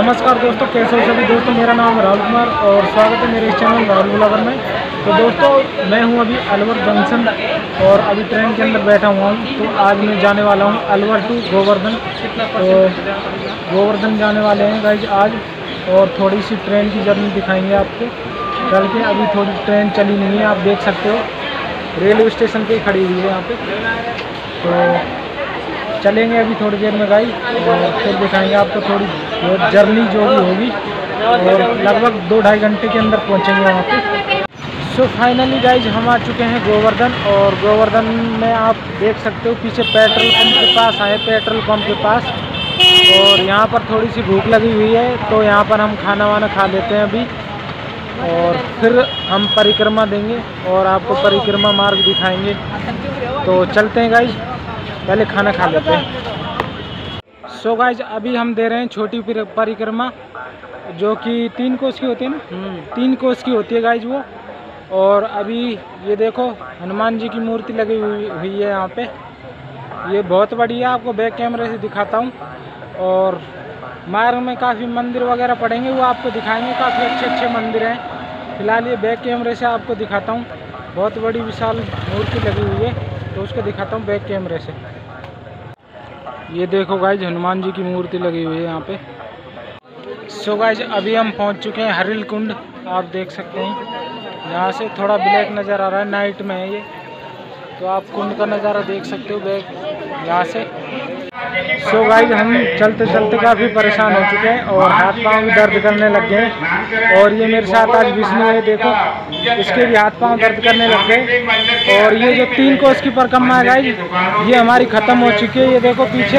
नमस्कार दोस्तों, कैसे हो सभी दोस्तों। मेरा नाम राहुल कुमार और स्वागत है मेरे इस चैनल राहुल ब्लॉगर में। तो दोस्तों, मैं हूं अभी अलवर जंक्शन और अभी ट्रेन के अंदर बैठा हुआ हूं। तो आज मैं जाने वाला हूं अलवर टू गोवर्धन। तो गोवर्धन जाने वाले हैं गाइज आज, और थोड़ी सी ट्रेन की जर्नी दिखाएंगे आपको चल के। अभी थोड़ी ट्रेन चली नहीं है, आप देख सकते हो रेलवे स्टेशन पे खड़ी हुई है यहाँ पे। तो चलेंगे अभी थोड़ी देर में गाइज, और फिर दिखाएंगे आपको थोड़ी जर्नी जो भी होगी, और लगभग 2-2.5 घंटे के अंदर पहुंचेंगे वहाँ पे। सो फाइनली गाइज हम आ चुके हैं गोवर्धन, और गोवर्धन में आप देख सकते हो पीछे पेट्रोल पंप के पास आए, पेट्रोल पंप के पास। और यहाँ पर थोड़ी सी भूख लगी हुई है, तो यहाँ पर हम खाना वाना खा लेते हैं अभी, और फिर हम परिक्रमा देंगे और आपको परिक्रमा मार्ग दिखाएंगे। तो चलते हैं गाइज, पहले खाना खा लेते हैं। सो गाइज अभी हम दे रहे हैं छोटी परिक्रमा, जो कि 3 कोस की होती है ना, 3 कोस की होती है गाइज वो। और अभी ये देखो हनुमान जी की मूर्ति लगी हुई है यहाँ पे, ये बहुत बड़ी है, आपको बैक कैमरे से दिखाता हूँ। और मार्ग में काफ़ी मंदिर वगैरह पड़ेंगे, वो आपको दिखाएंगे, काफ़ी अच्छे अच्छे मंदिर हैं। फिलहाल ये बैक कैमरे से आपको दिखाता हूँ, बहुत बड़ी विशाल मूर्ति लगी हुई है, तो उसको दिखाता हूँ बैक कैमरे से। ये देखो गाइज हनुमान जी की मूर्ति लगी हुई है यहाँ पे। सो गाइज अभी हम पहुँच चुके हैं हरिल कुंड, आप देख सकते हैं। यहाँ से थोड़ा ब्लैक नज़र आ रहा है, नाइट में है ये, तो आप कुंड का नज़ारा देख सकते हो बैक यहाँ से। सो गाइज हम चलते चलते काफ़ी परेशान हो चुके हैं और हाथ पांव भी दर्द करने लग गए हैं। और ये मेरे साथ आज विष्णु है, देखो इसके भी हाथ पांव दर्द करने लग गए। और ये जो 3 कोस की परिक्रमा है गाइज, ये हमारी ख़त्म हो चुकी है। ये देखो पीछे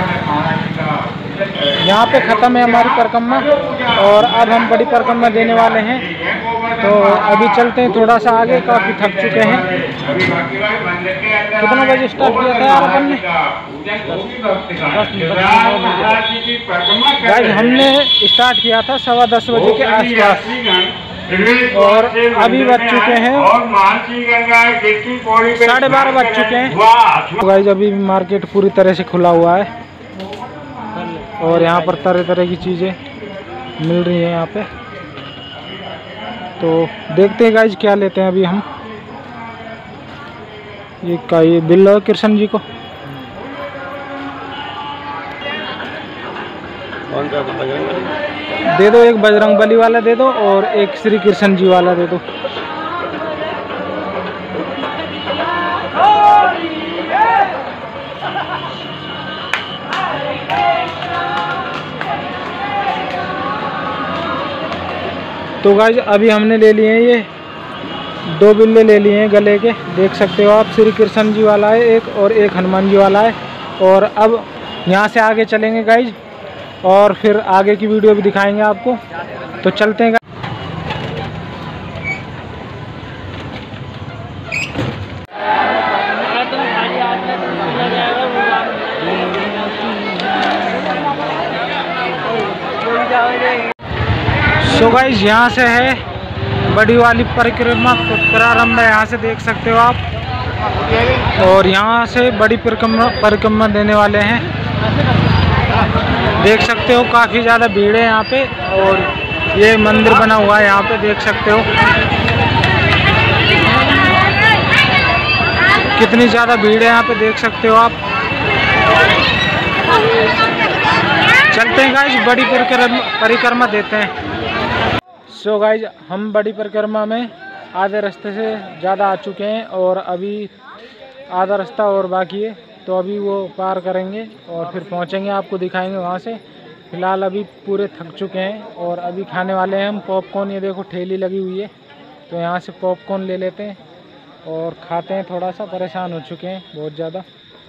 यहाँ पे ख़त्म है हमारी परिक्रमा, और अब हम बड़ी परिक्रमा देने वाले हैं। तो अभी चलते हैं थोड़ा सा आगे, काफ़ी थक चुके हैं। कितना बजे स्टार्ट किया था यार अपन ने? गाइस हमने स्टार्ट किया था 10:15 बजे के आसपास, और अभी बज चुके हैं 12:30 बज चुके हैं। गाइस अभी मार्केट पूरी तरह से खुला हुआ है, और यहाँ पर तरह तरह की चीज़ें मिल रही हैं यहाँ पे। तो देखते हैं गाइज क्या लेते हैं अभी हम। ये बिल लो कृष्ण जी को। दे दो, एक बजरंग बली वाला दे दो और एक श्री कृष्ण जी वाला दे दो। तो गाइज अभी हमने ले लिए हैं, ये 2 बिल्ले ले लिए हैं गले के, देख सकते हो आप। श्री कृष्ण जी वाला है एक, और एक हनुमान जी वाला है। और अब यहाँ से आगे चलेंगे गाइज, और फिर आगे की वीडियो भी दिखाएंगे आपको। तो चलते हैं। सो गाइज यहाँ से है बड़ी वाली परिक्रमा प्रारंभ है, यहाँ से देख सकते हो आप। और यहाँ से बड़ी परिक्रमा देने वाले हैं, देख सकते हो काफ़ी ज़्यादा भीड़ है यहाँ पे। और ये मंदिर बना हुआ है यहाँ पे, देख सकते हो कितनी ज़्यादा भीड़ है यहाँ पे, देख सकते हो आप। चलते हैं गाइज, बड़ी परिक्रमा देते हैं। सो गाइज हम बड़ी परिक्रमा में आधे रास्ते से ज़्यादा आ चुके हैं, और अभी आधा रास्ता और बाकी है। तो अभी वो पार करेंगे और फिर पहुंचेंगे, आपको दिखाएंगे वहां से। फिलहाल अभी पूरे थक चुके हैं, और अभी खाने वाले हैं हम पॉपकॉर्न। ये देखो ठेली लगी हुई है, तो यहाँ से पॉपकॉर्न ले लेते हैं और खाते हैं। थोड़ा सा परेशान हो चुके हैं बहुत ज़्यादा।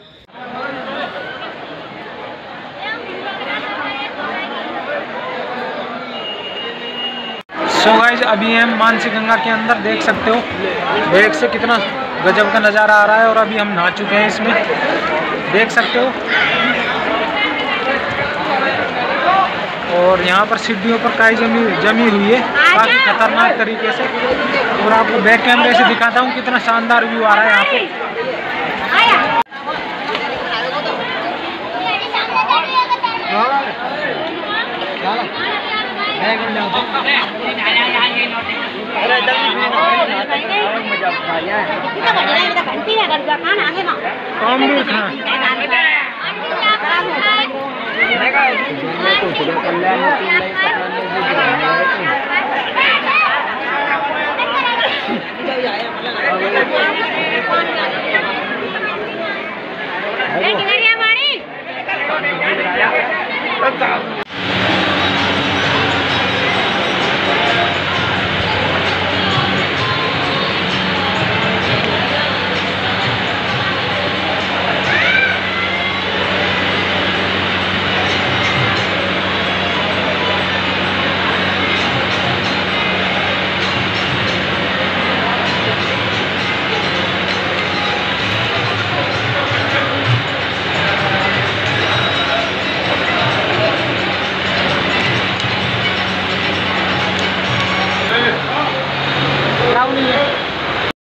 सो गाइज अभी हम मानसी गंगा के अंदर, देख सकते हो बैग से कितना गजब का नज़ारा आ रहा है। और अभी हम नहा चुके हैं इसमें, देख सकते हो। और यहाँ पर सीढ़ियों पर काई जमी हुई है काफ़ी खतरनाक तरीके से। और आपको बैक कैमरे से दिखाता हूँ कितना शानदार व्यू आ रहा है यहाँ पे। अरे जल्दी मजा आ गया